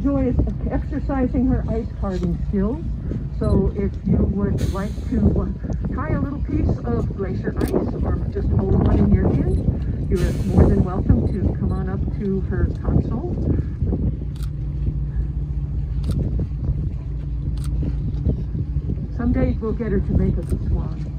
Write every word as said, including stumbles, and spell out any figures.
enjoys exercising her ice carving skills. So if you would like to uh, try a little piece of glacier ice or just hold one in your hand, you're more than welcome to come on up to her console. Someday we'll get her to make us a swan.